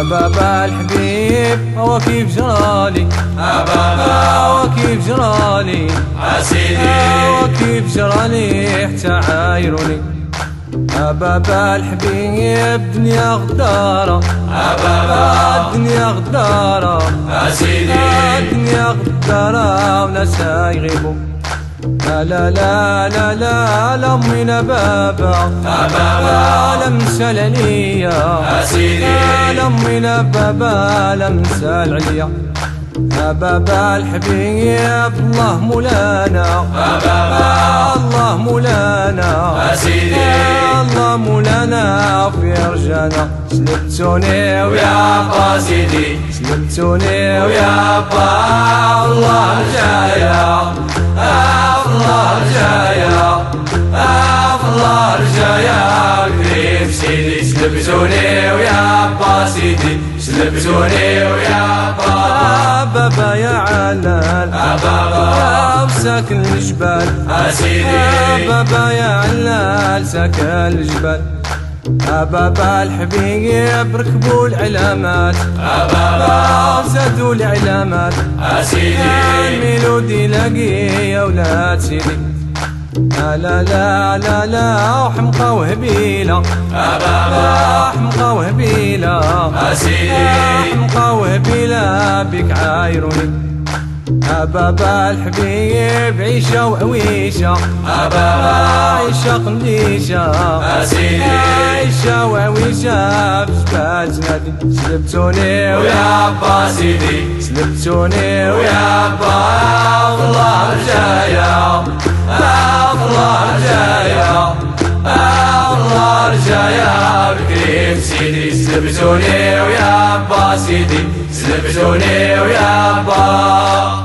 بابا الحبيب هو كيف جرالي بابا هو كيف جرالي عسيدي هو كيف جرالي حتى عايروني بابا الحبيب دنيا غدارة بابا الدنيا غدارة عسيدي الدنيا غدارة وناس يغيبوا لا لا لا لا لا لا أمينا بابا بابا لا مسال عليا عسيدي لا أمينا بابا لا مسال عليا بابا الحبيب الله مولانا بابا الله مولانا عسيدي الله مولانا في رجانا سلبتوني ويا قاصدي سلبتوني ويا با الله رجايا الله رجايا الله رجايا كريم سيدي سلبتوني ويا با سيدي سلبتوني ويا با بابا يا علال بابا ساكن الجبال سيدي بابا يا علال ساكن الجبال بابا الحبيب ركبوا العلامات بابا زادوا العلامات سيدي الميلودي لاقي يا ولاد سيدي لا لا لا لا وحمقى وهبيلة بابا حمقى وهبيلة سيدي حمقى وهبيلة بك عايروني بابا الحبيب عيشة وعويشة بابا عيشة قميشة سيدي عيشة وعويشة بجبال زنادي سلبتوني ويا با سيدي سلبتوني ويا با الله رجايا الله رجايا الله رجايا بكريم سيدي سلبتوني ويا با سيدي سلبتوني ويا با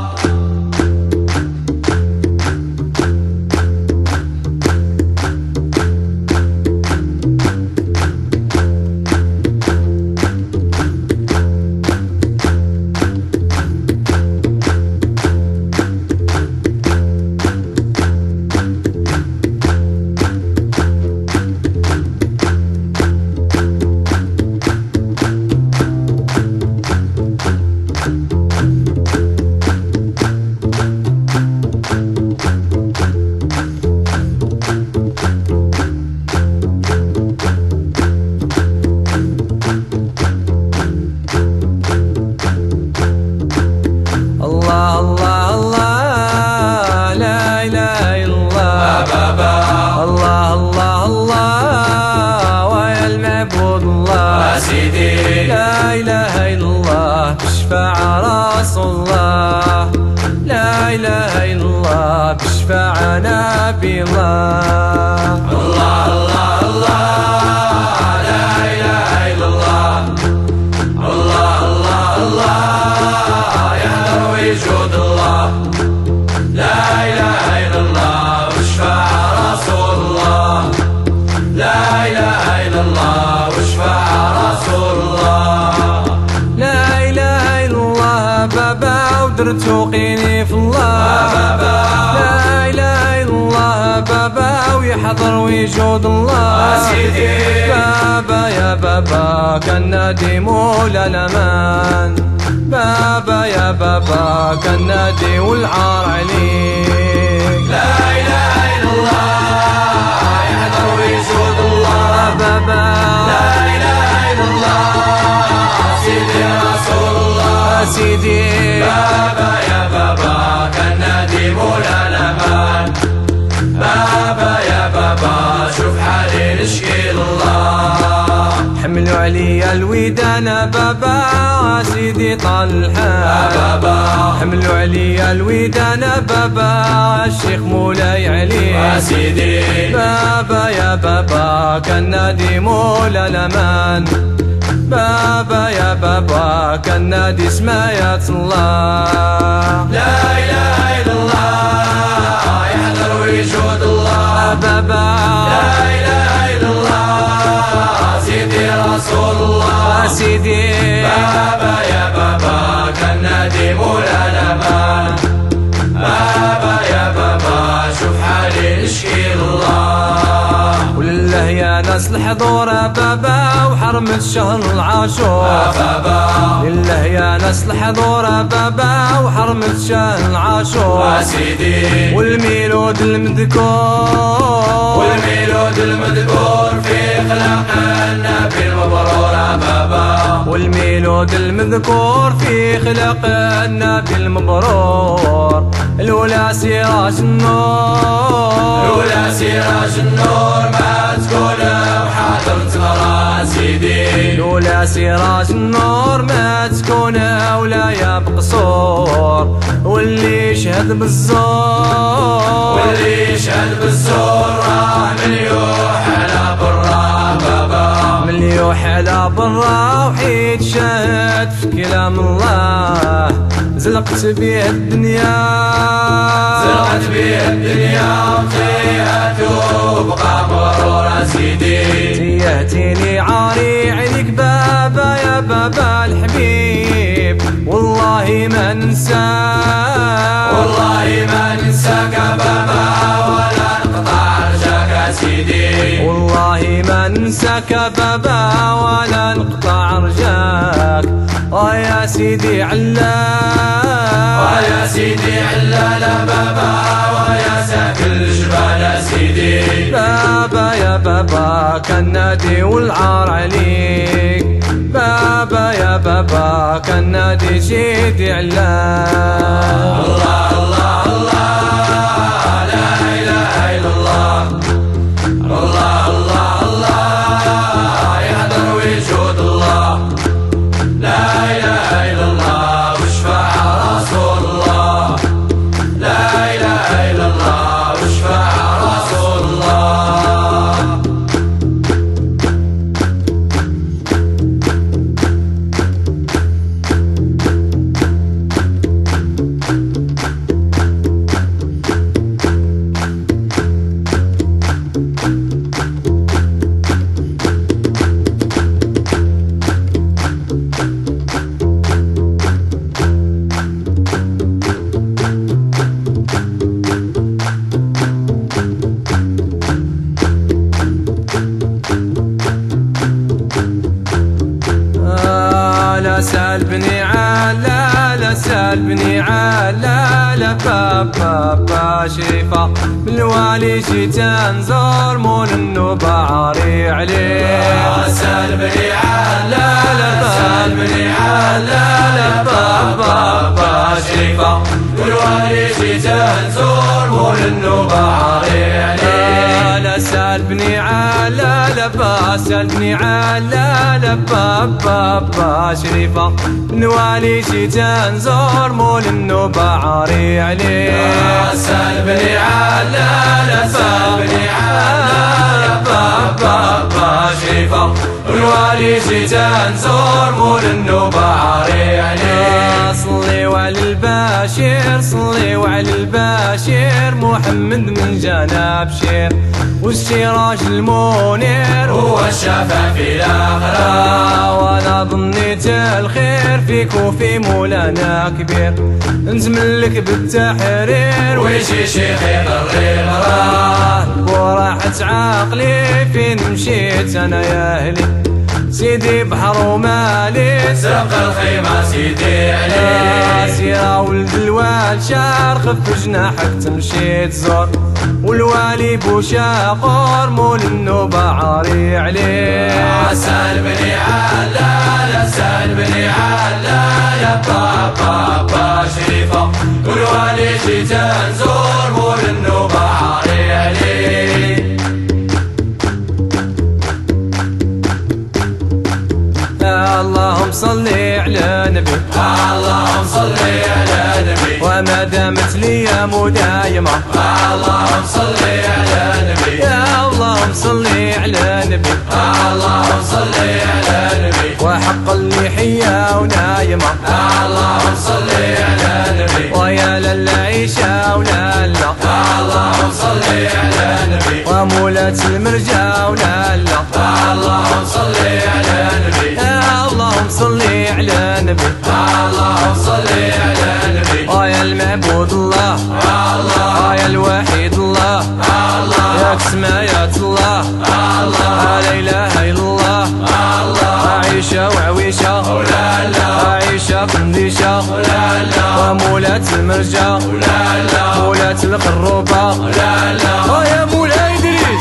سيدي لا إله إلا الله بشفاعة رسول الله لا إله إلا الله بشفاعة نبي الله الله الله الله لا إله إلا الله الله الله الله يحضر وجود الله لا إله إلا الله وشفاعة رسول الله لا إله إلا الله وشفاعة رسول الله لا إله إلا الله بابا ودرتو قيني في الله بابا لا إله إلا الله بابا ويحضر وجود الله سيدي بابا يا بابا كان نادي مولا الأمان بابا يا بابا كان نادي والعار عليك لا إله إلا الله يحضر وجود الله بابا لا إله إلا الله سيدي رسول الله سيدي بابا يا بابا كان نادي مولا الأمان بابا يا بابا شوف حالي نشكي لله حملوا عليا الودان بابا سيدي طلحان بابا حملوا عليا الودان بابا الشيخ مولاي علي سيدي بابا يا بابا كان نادي مولا الأمان بابا يا بابا كان نادي سمايات الله لا إله إلا الله يحضر وجود الله بابا لا إله إلا الله سيدي رسول الله سيدي بابا يا بابا كان نادي مولا الأمان بابا يا بابا شوف حالي نشكي لله ولله يا ناس الحضور بابا وحر وحرمة شهر العاشور لله يا ناس الحضور بابا وحرمة شهر العاشور سيدي والميلود المذكور في خلق النبي المبرور بابا والميلود المذكور في خلق النبي المبرور الأولى سراج النور ما تكون وحاضر تغرى سيدي الأولى سراج النور ما تكون ولا يا بقصور واللي يشهد بالزور راه مليوح على برا بابا مليوح على برا وحيد شهد في كلام الله زلقت بيه الدنيا وطيعت وبقى مغرور سيدي تيهتيني عاري عليك بابا يا بابا الحبيب والله ما ننساك بابا ولا نقطع رجاك سيدي والله ما ننساك بابا ولا نقطع رجاك يا سيدي علال بابا ويا ساكن الجبال سيدي بابا يا بابا كان نادي والعار عليك بابا يا بابا كان نادي سيدي علال الله لا إله إلا الله يهدر وجود الله لا إله إلا الله وشفاع رسول الله لا إله إلا الله وشفاع رسول الله سالبني على بابا شريفة من الوالي جيت نزور مول النوبة عاري عليه سالبني على بابا شريفة من الوالي جيت نزور مول النوبة عاري عليه لا سالبني على بابا شريفة من الوالي جيت نزور مول النوبة عاري عليه سالبني على بابا شريفة والوالي جيت نزور مول النوبة عاري عليه صلي وعلى البشير محمد من جانا بشير والسراج المنير هو الشفا في الآخرة وانا ظنيت الخير فيك وفي مولانا كبير نزملك بالتحرير ويجي شيخ يضري غراه وراحت عقلي فين مشيت انا يا اهلي سيدي بحر ومالي سرق الخيمة سيدي علي سيرة ولد الوال شار خف جناحك تمشي تزور والوالي بوشاقور مول النوبة عاري عليه سالبني على بابا شريفة والوالي جيت نزور مول النوبة عاري عليه اللهم صل على نبي اللهم صل على نبي وما دامت لي مدايمة اللهم صل على نبي يا اللهم صل على نبي اللهم صل على نبي وحق اللحية ونايمة اللهم صل على نبي ويا للعيشة ولالا اللهم صل على نبي ومولات المرجى ولالا اللهم صل على نبي اللهم صل على نبي اللهم صل على نبي يا المعبود الله يا الوحيد الله يا سمايات الله لا اله الا الله وعويشة عيشة قنديشة ومولات المرجة مولات الخروبة يا مولاي إدريس.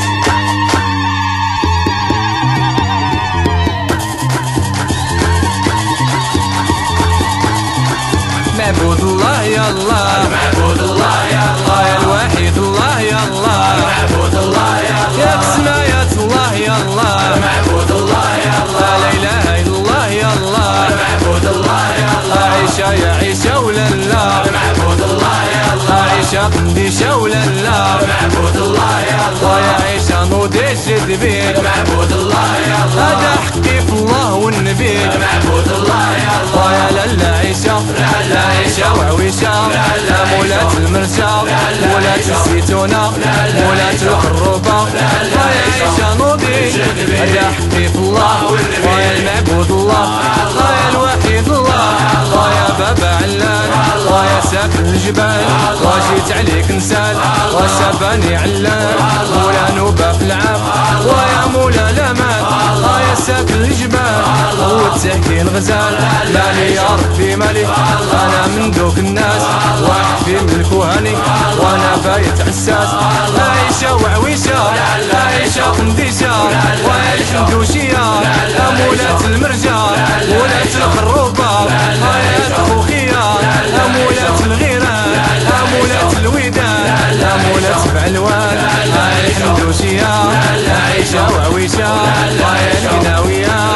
معبود الله يا الله معبود الله يا الله يا الوحيد الله يا الله معبود الله يا الله يا بسمايات الله يا الله معبود الله يا الله لا إله إلا الله يا الله معبود الله يا الله عيشة يا عيشة ولا لا معبود الله يا الله عيشة قنديشة ولا لا معبود الله يا الله يا عيشة نوضي جد بيك معبود الله يا الله هذا حقي في الله والنبي معبود الله يا الله يا لالا عيشة لا عيشة وعويشة لا مولات المرشة مولات الزيتونة مولات الخروبة يا عيشة نوضي هذا حقي في الله يا المعبود الله يا الوحيد الله يا بابا علان يا ساكن الجبال جيت عليك نسال شباني علان مولا نوبة في العام ويا مولا الامان يا ساكن الجبال والتحكي الغزال مالي يا ربي مالي انا من دوك الناس واحد في ملك وهني وانا بايت عساس عيشة وعويشة عيشة قنديشة ويا الحندوشية مولات المرجة مولات الخروبة يا الخوخية مولات الغيران مولات الودان مولات بعلوان الحندوشية عيشة وعويشة يا القناوية